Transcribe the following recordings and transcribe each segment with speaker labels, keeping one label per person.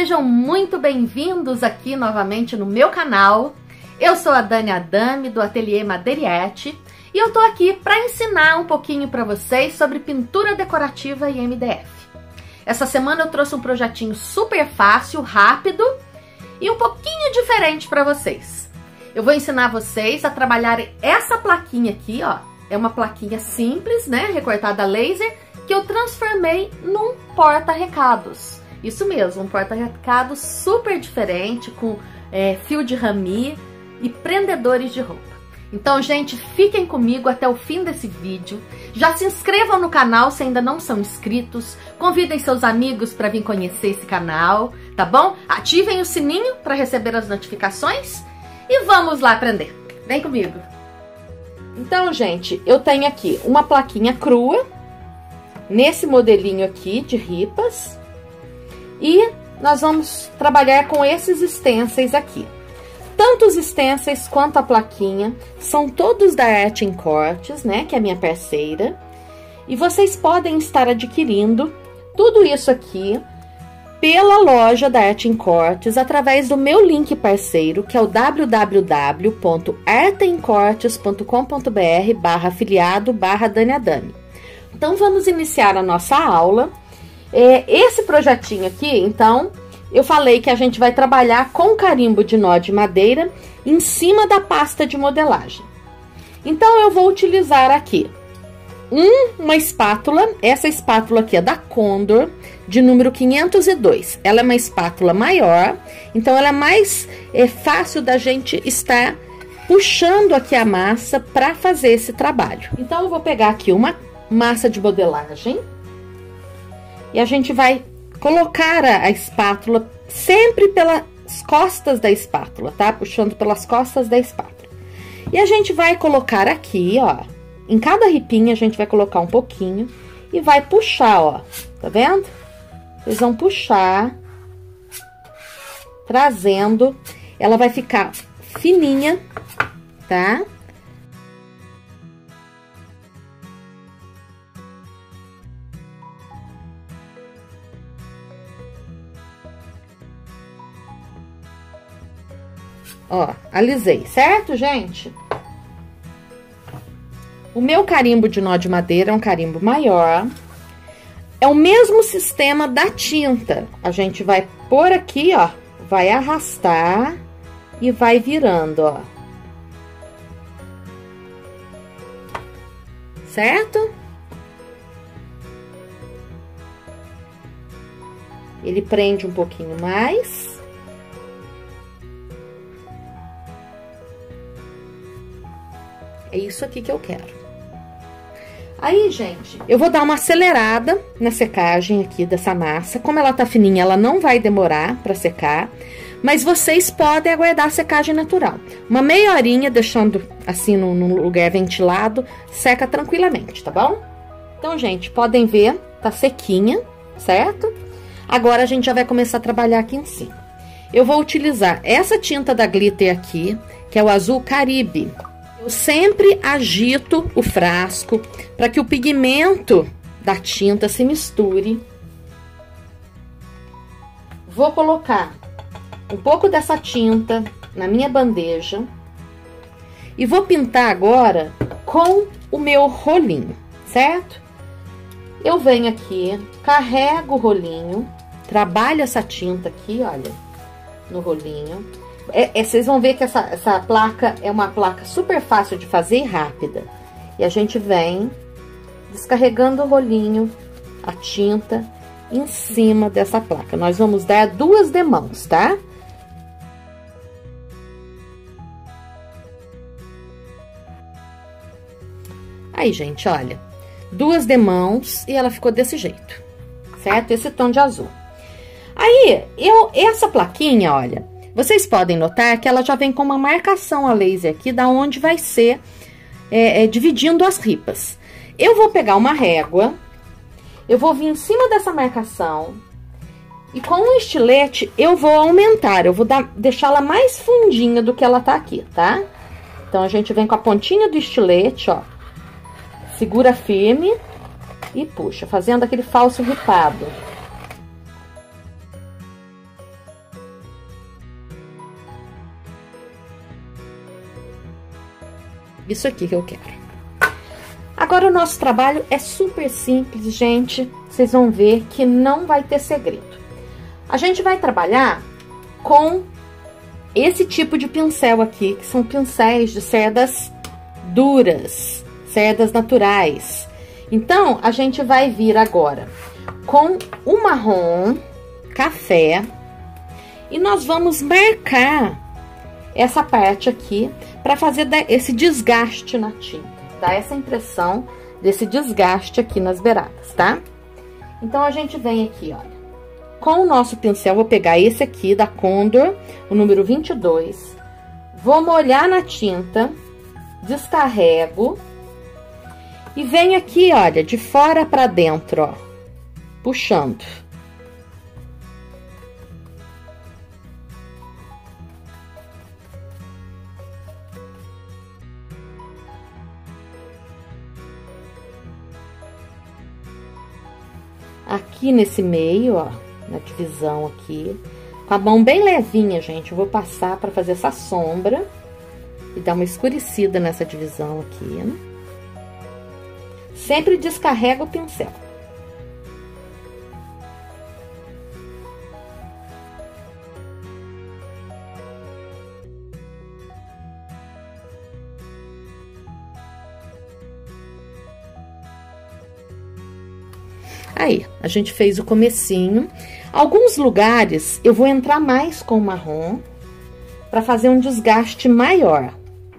Speaker 1: Sejam muito bem-vindos aqui novamente no meu canal. Eu sou a Dani Adami, do Ateliê Madeiriette, e eu tô aqui para ensinar um pouquinho para vocês sobre pintura decorativa e MDF. Essa semana eu trouxe um projetinho super fácil, rápido e um pouquinho diferente para vocês. Eu vou ensinar vocês a trabalhar essa plaquinha aqui, ó. É uma plaquinha simples, né, recortada a laser, que eu transformei num porta-recados. Isso mesmo, um porta-recados super diferente, com fio de rami e prendedores de roupa. Então, gente, fiquem comigo até o fim desse vídeo. Já se inscrevam no canal se ainda não são inscritos. Convidem seus amigos para vir conhecer esse canal, tá bom? Ativem o sininho para receber as notificações e vamos lá aprender. Vem comigo. Então, gente, eu tenho aqui uma plaquinha crua, nesse modelinho aqui de ripas. E nós vamos trabalhar com esses stencils aqui. Tanto os stencils quanto a plaquinha são todos da Arte em Cortes, né? Que é a minha parceira. E vocês podem estar adquirindo tudo isso aqui pela loja da Arte em Cortes através do meu link parceiro, que é o www.arteincortes.com.br/afiliado/Dani Adami. Então, vamos iniciar a nossa aula. Esse projetinho aqui, então, eu falei que a gente vai trabalhar com carimbo de nó de madeira em cima da pasta de modelagem. Então, eu vou utilizar aqui uma espátula. Essa espátula aqui é da Condor, de número 502. Ela é uma espátula maior, então ela é mais fácil da gente estar puxando aqui a massa para fazer esse trabalho. Então, eu vou pegar aqui uma massa de modelagem. E a gente vai colocar a espátula sempre pelas costas da espátula, tá? Puxando pelas costas da espátula. E a gente vai colocar aqui, ó. Em cada ripinha a gente vai colocar um pouquinho e vai puxar, ó. Tá vendo? Vocês vão puxar, trazendo. Ela vai ficar fininha, tá? Ó, alisei, certo, gente? O meu carimbo de nó de madeira é um carimbo maior. É o mesmo sistema da tinta. A gente vai pôr aqui, ó, vai arrastar e vai virando, ó. Certo? Ele prende um pouquinho mais. É isso aqui que eu quero. Aí, gente, eu vou dar uma acelerada na secagem aqui dessa massa. Como ela tá fininha, ela não vai demorar pra secar. Mas vocês podem aguardar a secagem natural. Uma meia horinha, deixando assim num lugar ventilado, seca tranquilamente, tá bom? Então, gente, podem ver, tá sequinha, certo? Agora, a gente já vai começar a trabalhar aqui em cima. Eu vou utilizar essa tinta da Glitter aqui, que é o azul Caribe. Eu sempre agito o frasco para que o pigmento da tinta se misture. Vou colocar um pouco dessa tinta na minha bandeja e vou pintar agora com o meu rolinho, certo? Eu venho aqui, carrego o rolinho, trabalho essa tinta aqui, olha, no rolinho. Vocês vão ver que essa placa é uma placa super fácil de fazer e rápida. E a gente vem descarregando o rolinho, a tinta, em cima dessa placa. Nós vamos dar 2 demãos, tá? Aí, gente, olha. 2 demãos e ela ficou desse jeito, certo? Esse tom de azul. Aí, essa plaquinha, olha... Vocês podem notar que ela já vem com uma marcação a laser aqui, da onde vai ser dividindo as ripas. Eu vou pegar uma régua, eu vou vir em cima dessa marcação e com um estilete eu vou aumentar, eu vou deixá-la mais fundinha do que ela tá aqui, tá? Então, a gente vem com a pontinha do estilete, ó, segura firme e puxa, fazendo aquele falso ripado. Isso aqui que eu quero. Agora o nosso trabalho é super simples, gente. Vocês vão ver que não vai ter segredo. A gente vai trabalhar com esse tipo de pincel aqui, que são pincéis de cerdas duras, cerdas naturais. Então, a gente vai vir agora com o marrom café e nós vamos marcar essa parte aqui para fazer esse desgaste na tinta, dar essa impressão desse desgaste aqui nas beiradas, tá? Então, a gente vem aqui, olha, com o nosso pincel, vou pegar esse aqui da Condor, o número 22, vou molhar na tinta, descarrego e venho aqui, olha, de fora para dentro, ó, puxando. Aqui nesse meio, ó, na divisão aqui, com a mão bem levinha, gente, eu vou passar para fazer essa sombra e dar uma escurecida nessa divisão aqui, né? Sempre descarrega o pincel. Aí, a gente fez o comecinho. Alguns lugares eu vou entrar mais com o marrom para fazer um desgaste maior.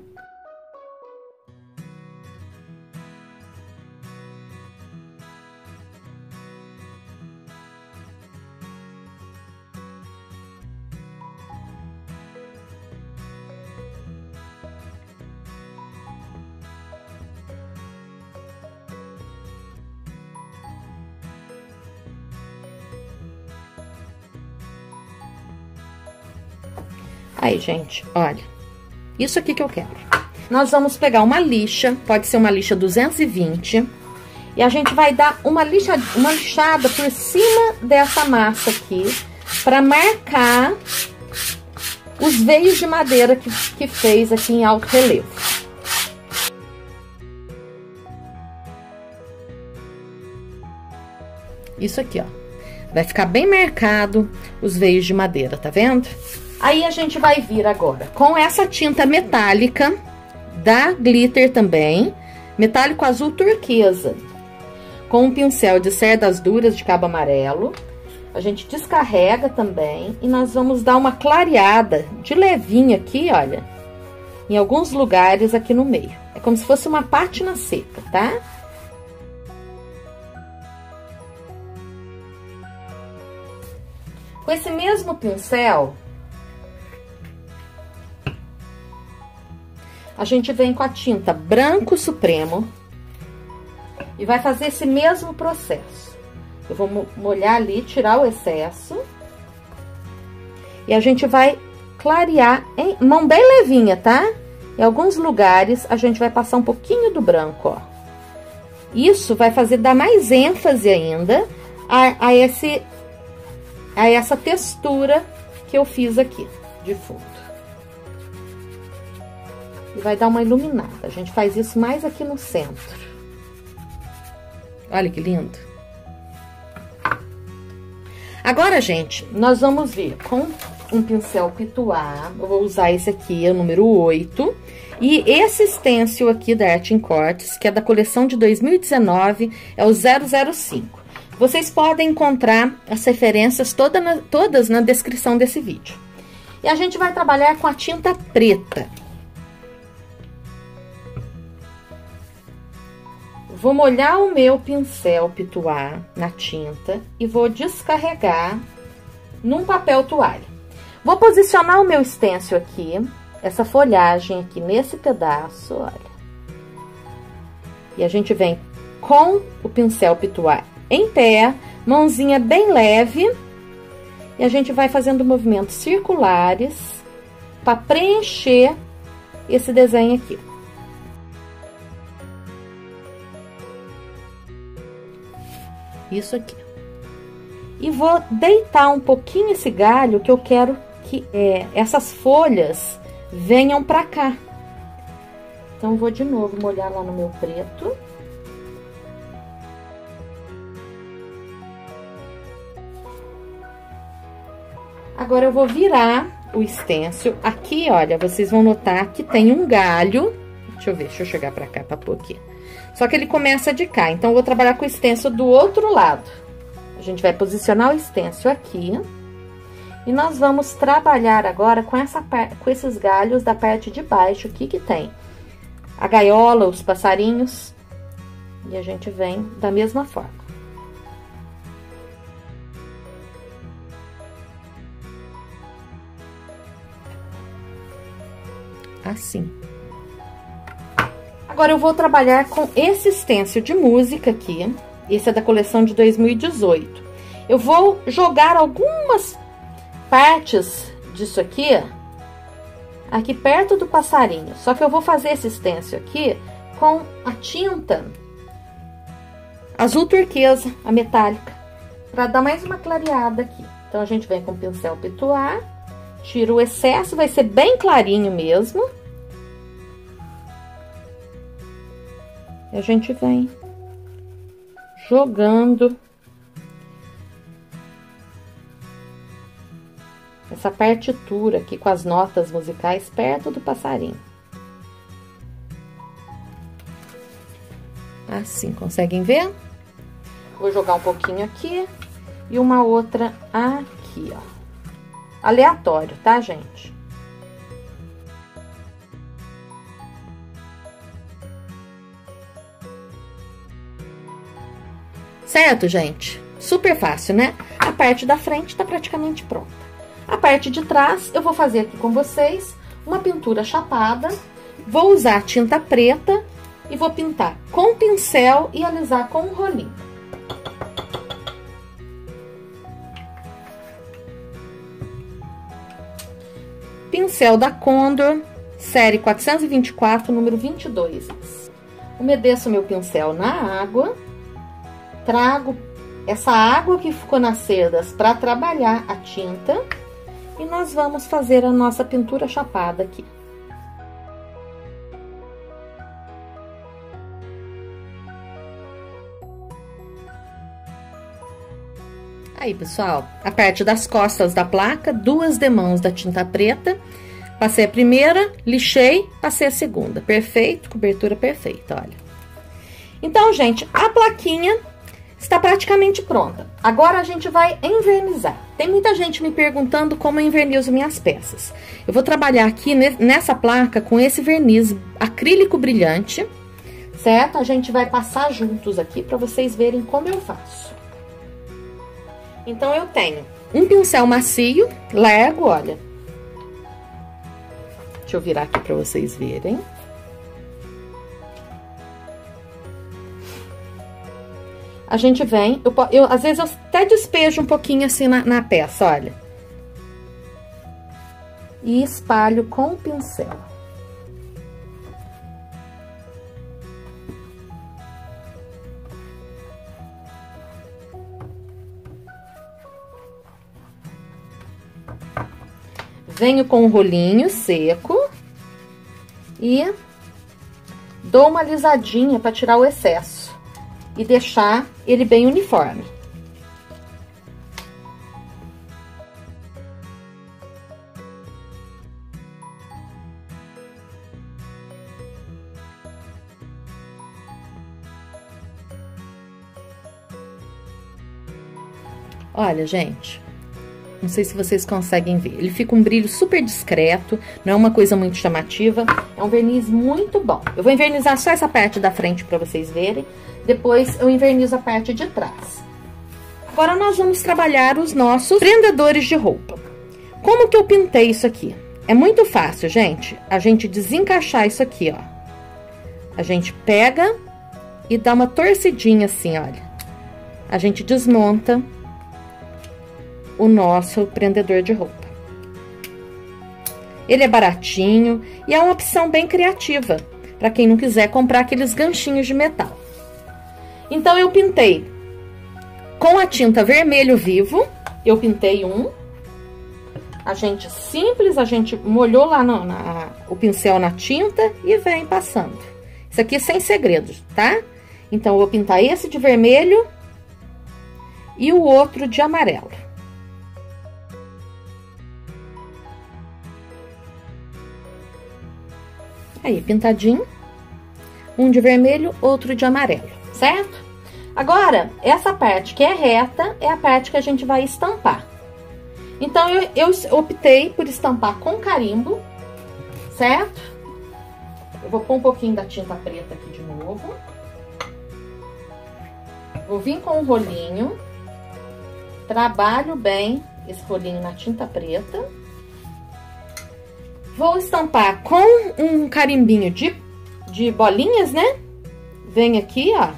Speaker 1: Aí, gente, olha, isso aqui que eu quero. Nós vamos pegar uma lixa, pode ser uma lixa 220, e a gente vai dar uma lixada por cima dessa massa aqui, para marcar os veios de madeira que fez aqui em alto relevo. Isso aqui, ó, vai ficar bem marcado os veios de madeira, tá vendo? Aí, a gente vai vir agora com essa tinta metálica da Glitter também, metálico azul turquesa, com um pincel de cerdas duras de cabo amarelo. A gente descarrega também e nós vamos dar uma clareada de levinho aqui, olha, em alguns lugares aqui no meio. É como se fosse uma pátina seca, tá? Com esse mesmo pincel, a gente vem com a tinta branco supremo e vai fazer esse mesmo processo. Eu vou molhar ali, tirar o excesso. E a gente vai clarear, em mão bem levinha, tá? Em alguns lugares, a gente vai passar um pouquinho do branco, ó. Isso vai dar mais ênfase ainda a essa textura que eu fiz aqui, de fundo. E vai dar uma iluminada. A gente faz isso mais aqui no centro. Olha que lindo. Agora, gente, nós vamos vir com um pincel pituá. Eu vou usar esse aqui, é o número 8. E esse stencil aqui da Art Cortes, que é da coleção de 2019, é o 005. Vocês podem encontrar as referências todas na descrição desse vídeo. E a gente vai trabalhar com a tinta preta. Vou molhar o meu pincel pituá na tinta e vou descarregar num papel toalha. Vou posicionar o meu stencil aqui, essa folhagem aqui nesse pedaço, olha. E a gente vem com o pincel pituá em pé, mãozinha bem leve, e a gente vai fazendo movimentos circulares para preencher esse desenho aqui. Isso aqui. E vou deitar um pouquinho esse galho, que eu quero que essas folhas venham pra cá. Então, vou de novo molhar lá no meu preto. Agora, eu vou virar o stencil. Aqui, olha, vocês vão notar que tem um galho. Deixa eu ver, deixa eu chegar pra cá pra pôr aqui. Só que ele começa de cá, então eu vou trabalhar com o stencil do outro lado. A gente vai posicionar o stencil aqui. E nós vamos trabalhar agora com esses galhos da parte de baixo aqui que tem a gaiola, os passarinhos. E a gente vem da mesma forma. Assim. Agora eu vou trabalhar com esse stencil de música aqui. Esse é da coleção de 2018. Eu vou jogar algumas partes disso aqui perto do passarinho. Só que eu vou fazer esse stencil aqui com a tinta azul turquesa, a metálica, para dar mais uma clareada aqui. Então, a gente vem com o pincel Pituar, tira o excesso, vai ser bem clarinho mesmo. E a gente vem jogando essa partitura aqui com as notas musicais perto do passarinho. Assim, conseguem ver? Vou jogar um pouquinho aqui e uma outra aqui, ó. Aleatório, tá, gente? Certo, gente? Super fácil, né? A parte da frente tá praticamente pronta. A parte de trás, eu vou fazer aqui com vocês uma pintura chapada. Vou usar tinta preta e vou pintar com pincel e alisar com um rolinho. Pincel da Condor, série 424, número 22. Umedeço meu pincel na água. Trago essa água que ficou nas cerdas para trabalhar a tinta. E nós vamos fazer a nossa pintura chapada aqui. Aí, pessoal, a parte das costas da placa, 2 demãos da tinta preta. Passei a primeira, lixei, passei a segunda. Perfeito, cobertura perfeita, olha. Então, gente, a plaquinha está praticamente pronta. Agora, a gente vai envernizar. Tem muita gente me perguntando como eu envernizo minhas peças. Eu vou trabalhar aqui nessa placa com esse verniz acrílico brilhante, certo? A gente vai passar juntos aqui para vocês verem como eu faço. Então, eu tenho um pincel macio, largo, olha. Deixa eu virar aqui para vocês verem. A gente vem, às vezes eu até despejo um pouquinho assim na peça, olha. E espalho com o pincel. Venho com um rolinho seco e dou uma alisadinha para tirar o excesso e deixar ele bem uniforme. Olha, gente, não sei se vocês conseguem ver. Ele fica um brilho super discreto, não é uma coisa muito chamativa. É um verniz muito bom. Eu vou invernizar só essa parte da frente para vocês verem. Depois eu invernizo a parte de trás. Agora nós vamos trabalhar os nossos prendedores de roupa. Como que eu pintei isso aqui? É muito fácil, gente. A gente desencaixar isso aqui, ó. A gente pega e dá uma torcidinha assim, olha. A gente desmonta o nosso prendedor de roupa. Ele é baratinho e é uma opção bem criativa para quem não quiser comprar aqueles ganchinhos de metal. Então, eu pintei com a tinta vermelho vivo, eu pintei um. A gente simples, a gente molhou lá o pincel na tinta e vem passando. Isso aqui é sem segredos, tá? Então, eu vou pintar esse de vermelho e o outro de amarelo. Aí, pintadinho. Um de vermelho, outro de amarelo, certo? Agora, essa parte que é reta é a parte que a gente vai estampar. Então, eu optei por estampar com carimbo, certo? Eu vou pôr um pouquinho da tinta preta aqui de novo. Vou vir com um rolinho. Trabalho bem esse rolinho na tinta preta. Vou estampar com um carimbinho de bolinhas, né? Vem aqui, ó.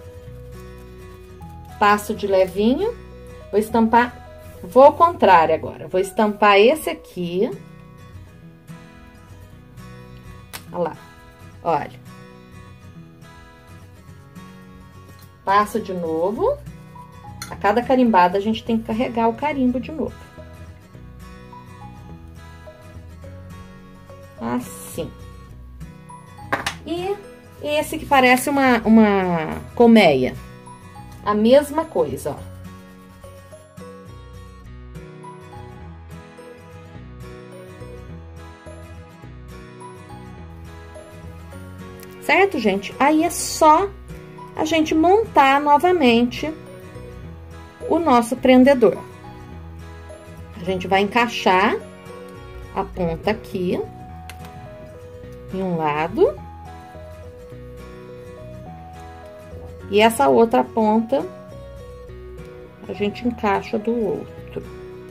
Speaker 1: Passo de levinho. Vou estampar... Vou ao contrário agora. Vou estampar esse aqui. Olha lá. Olha. Passo de novo. A cada carimbada, a gente tem que carregar o carimbo de novo. Assim. E esse que parece uma colmeia. A mesma coisa, ó. Certo, gente? Aí é só a gente montar novamente o nosso prendedor. A gente vai encaixar a ponta aqui em um lado e essa outra ponta a gente encaixa do outro.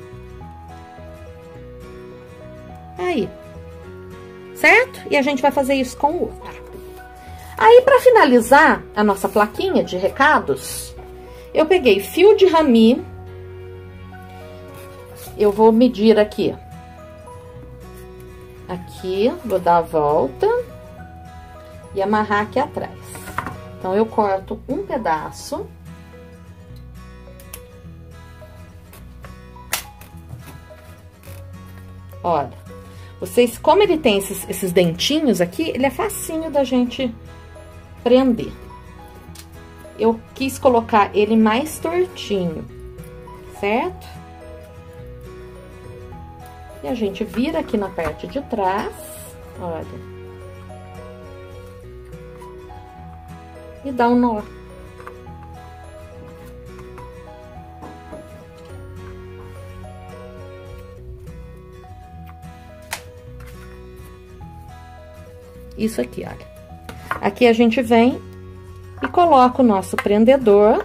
Speaker 1: Aí, certo? E a gente vai fazer isso com o outro. Aí, para finalizar a nossa plaquinha de recados, eu peguei fio de rami. Eu vou medir aqui. Aqui, vou dar a volta e amarrar aqui atrás. Então, eu corto um pedaço. Olha, vocês, como ele tem esses dentinhos aqui, ele é facinho da gente prender. Eu quis colocar ele mais tortinho, certo? E a gente vira aqui na parte de trás, olha. E dá um nó. Isso aqui, olha. Aqui a gente vem e coloca o nosso prendedor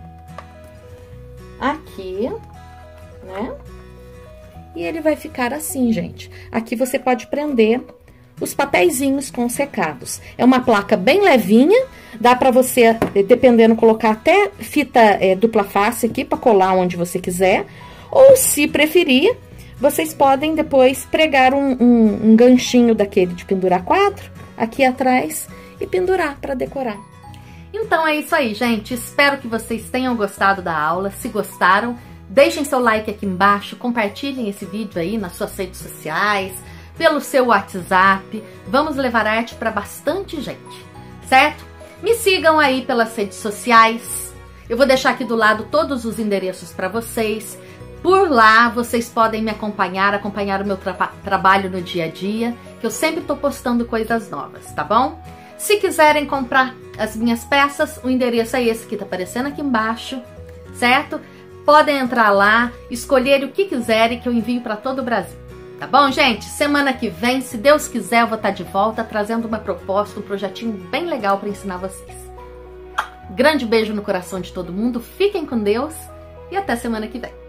Speaker 1: aqui, né? E ele vai ficar assim, gente. Aqui você pode prender os papeizinhos com secados. É uma placa bem levinha, dá pra você, dependendo, colocar até fita dupla face aqui pra colar onde você quiser. Ou, se preferir, vocês podem depois pregar um ganchinho daquele de pendurar quadro aqui atrás e pendurar pra decorar. Então é isso aí, gente. Espero que vocês tenham gostado da aula. Se gostaram, deixem seu like aqui embaixo, compartilhem esse vídeo aí nas suas redes sociais, pelo seu WhatsApp. Vamos levar arte para bastante gente, certo? Me sigam aí pelas redes sociais. Eu vou deixar aqui do lado todos os endereços para vocês. Por lá, vocês podem me acompanhar o meu trabalho no dia a dia, que eu sempre tô postando coisas novas, tá bom? Se quiserem comprar as minhas peças, o endereço é esse que tá aparecendo aqui embaixo, certo? Podem entrar lá, escolher o que quiserem, que eu envio para todo o Brasil. Tá bom, gente? Semana que vem, se Deus quiser, eu vou estar de volta trazendo uma proposta, um projetinho bem legal para ensinar vocês. Grande beijo no coração de todo mundo, fiquem com Deus e até semana que vem.